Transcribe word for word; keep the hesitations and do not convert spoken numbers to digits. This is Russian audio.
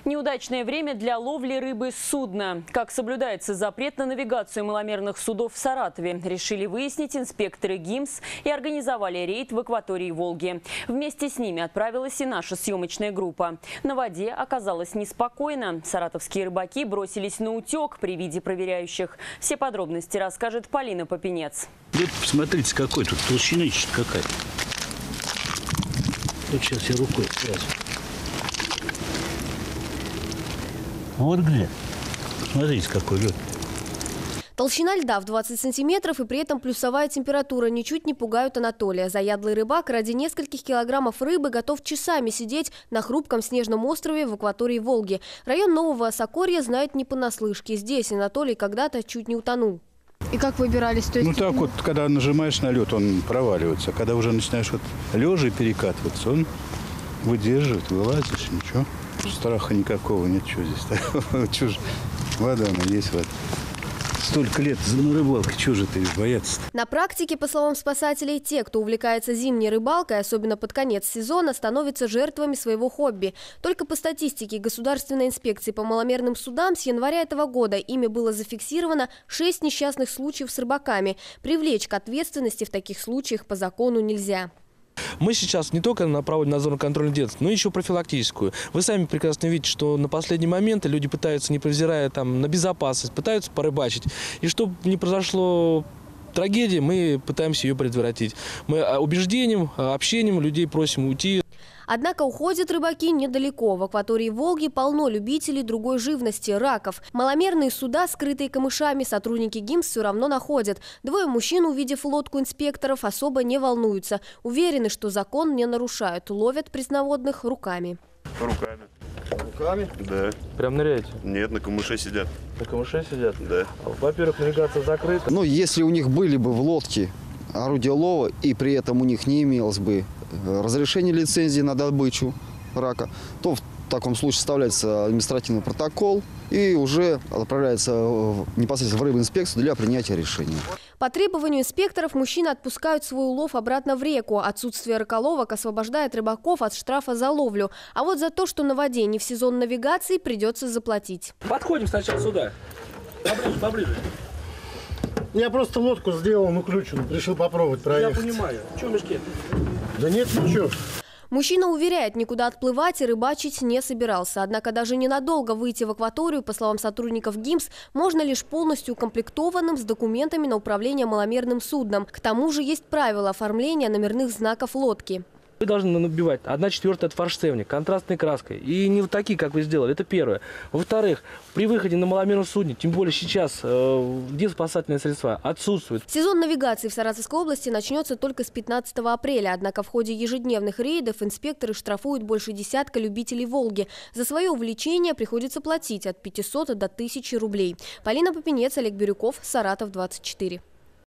Неудачное время для ловли рыбы с судна. Как соблюдается запрет на навигацию маломерных судов в Саратове, решили выяснить инспекторы ГИМС и организовали рейд в акватории Волги. Вместе с ними отправилась и наша съемочная группа. На воде оказалось неспокойно. Саратовские рыбаки бросились на утек при виде проверяющих. Все подробности расскажет Полина Попенец. Вот посмотрите, какой тут толщина какая. Вот сейчас я рукой сразу. Вот где. Смотрите, какой лед. Толщина льда в двадцать сантиметров и при этом плюсовая температура ничуть не пугают Анатолия. Заядлый рыбак ради нескольких килограммов рыбы готов часами сидеть на хрупком снежном острове в акватории Волги. Район Нового Осокорья знает не понаслышке. Здесь Анатолий когда-то чуть не утонул. И как выбирались? То есть... Ну так вот, когда нажимаешь на лед, он проваливается. Когда уже начинаешь вот лежа перекатываться, он выдерживает, вылазишь, ничего. Страха никакого нет, что здесь. Чушь. Вода она есть, вода. Столько лет на рыбалке, чего же ты бояться-то? На практике, по словам спасателей, те, кто увлекается зимней рыбалкой, особенно под конец сезона, становятся жертвами своего хобби. Только по статистике Государственной инспекции по маломерным судам с января этого года ими было зафиксировано шесть несчастных случаев с рыбаками. Привлечь к ответственности в таких случаях по закону нельзя. Мы сейчас не только проводим надзорно-контрольную деятельность, но еще профилактическую. Вы сами прекрасно видите, что на последний момент люди пытаются, не невзирая там, на безопасность, пытаются порыбачить. И чтобы не произошло трагедии, мы пытаемся ее предотвратить. Мы убеждением, общением людей просим уйти. Однако уходят рыбаки недалеко. В акватории Волги полно любителей другой живности – раков. Маломерные суда, скрытые камышами, сотрудники ГИМС все равно находят. Двое мужчин, увидев лодку инспекторов, особо не волнуются. Уверены, что закон не нарушают. Ловят пресноводных руками. Руками. Руками? Да. Прям ныряете? Нет, на камыше сидят. На камыше сидят? Да. Во-первых, навигация закрыта. Ну, если у них были бы в лодке орудия лова, и при этом у них не имелось бы разрешение лицензии на добычу рака, то в таком случае составляется административный протокол и уже отправляется непосредственно в рыбинспекцию для принятия решения. По требованию инспекторов мужчины отпускают свой улов обратно в реку. Отсутствие раколовок освобождает рыбаков от штрафа за ловлю. А вот за то, что на воде не в сезон навигации, придется заплатить. Подходим сначала сюда. Поближе, поближе. Я просто лодку сделал, ну ключом, решил попробовать проехать. Я понимаю. Что в мешке? Да нет, ничего. Мужчина уверяет, никуда отплывать и рыбачить не собирался. Однако даже ненадолго выйти в акваторию, по словам сотрудников ГИМС, можно лишь полностью укомплектованным с документами на управление маломерным судном. К тому же есть правила оформления номерных знаков лодки. Вы должны набивать одна четвертая от форштевня контрастной краской. И не вот такие, как вы сделали. Это первое. Во-вторых, при выходе на маломерном судне, тем более сейчас, э, где спасательные средства отсутствуют. Сезон навигации в Саратовской области начнется только с пятнадцатого апреля. Однако в ходе ежедневных рейдов инспекторы штрафуют больше десятка любителей Волги. За свое увлечение приходится платить от пятисот до тысячи рублей. Полина Попенец, Олег Бирюков, Саратов двадцать четыре.